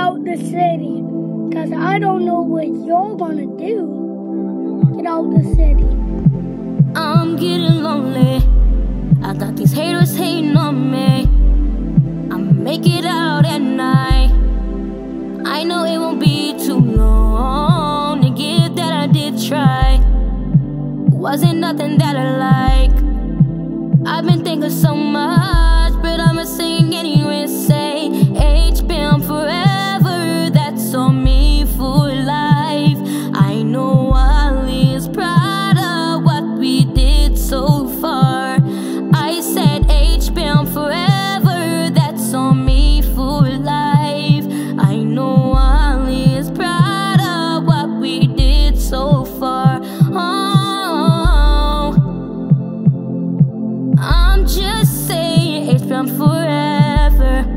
out the city, 'cause I don't know what you're gonna do. Get out the city. I'm getting lonely. I got these haters hating on me. I'ma make it out at night. I know it won't be too long to get that I did try. Wasn't nothing that I like. I've been thinking so much, but I'ma sing anyway. Say HBM forever, that's on me for life. I know Ali is proud of what we did so far. I said HBM forever, that's on me for life. I know Ali is proud of what we did so far. Oh, I'm just saying HBM forever.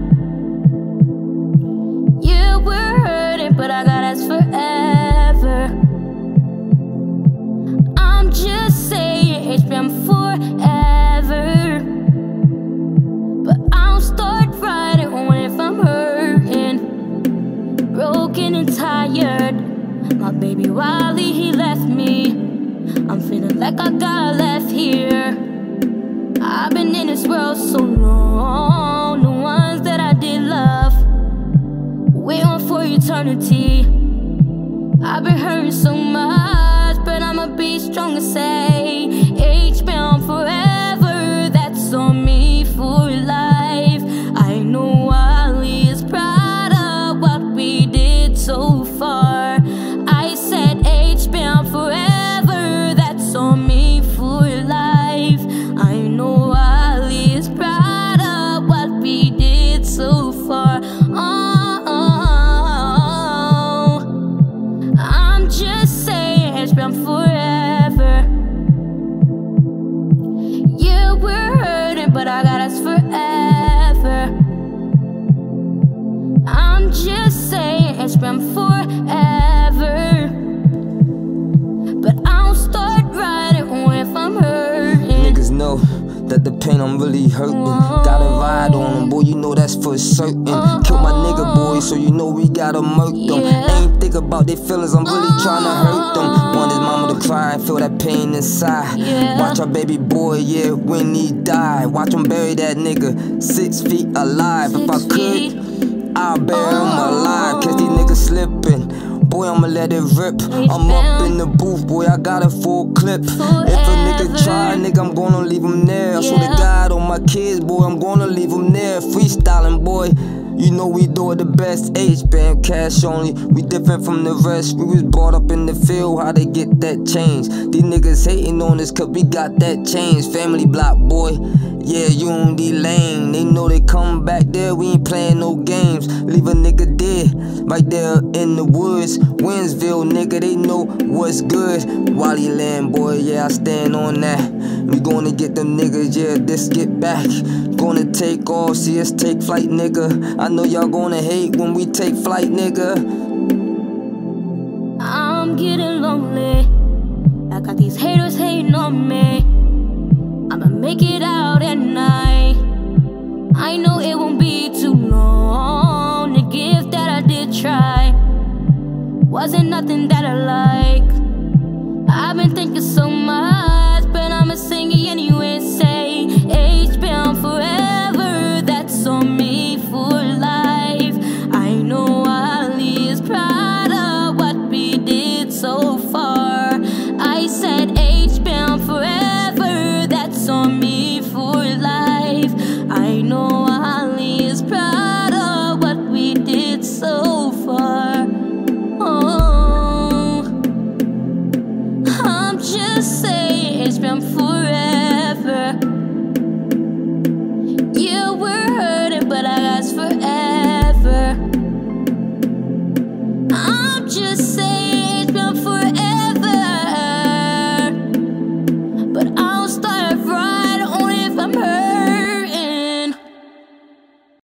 You were hurting, but I got us forever. I'm just saying HBM forever. But I'll start writing only if I'm hurting, broken and tired. My baby Wally, he left me. I'm feeling like I got left here. I've been in this world so long. The ones that I did love, waiting for eternity. I've been hurting so much, but I'ma be strong and say HBM forever, that's on me for life. I know Ali is proud of what we did so far. I said HBM forever, that's on me for life. I know Ali is proud of what we did so far. Oh, I'm just saying HBM forever. You were hurting, but I got us forever. I'm just saying HBM forever. But I'll start writing only if I'm hurting. Niggas know that the pain I'm really hurting. Gotta ride on them, boy, you know that's for certain. Killed my nigga, boy, so you know we gotta murk them. Ain't think about their feelings, I'm really tryna hurt them. Want his mama to cry and feel that pain inside. Watch our baby boy, yeah, when he died. Watch him bury that nigga 6 feet alive. If I could, I'll bury him alive. Catch these niggas slipping, boy, I'ma let it rip. I'm up in the booth, boy, I got a full clip. If a nigga try, nigga, I'm gonna leave him there. I swear to God on my kids, boy, I'm gonna leave him there. Freestyling, boy, you know we do it the best. HBM cash only, we different from the rest. We was brought up in the field, how they get that change. These niggas hating on us cause we got that change. Family block, boy, yeah, you on the lane. They know they come back there, we ain't playing no games. Leave a nigga dead, right there in the woods. Winsville, nigga, they know what's good. Wally Land, boy, yeah, I stand on that. We gonna get them niggas, yeah, this get back. Gonna take off, see us take flight, nigga. I know y'all gonna hate when we take flight, nigga. I'm getting lonely. I got these haters hating on me. I'ma make it out at night. I know it won't be too long. The gift that I did try wasn't nothing that I like.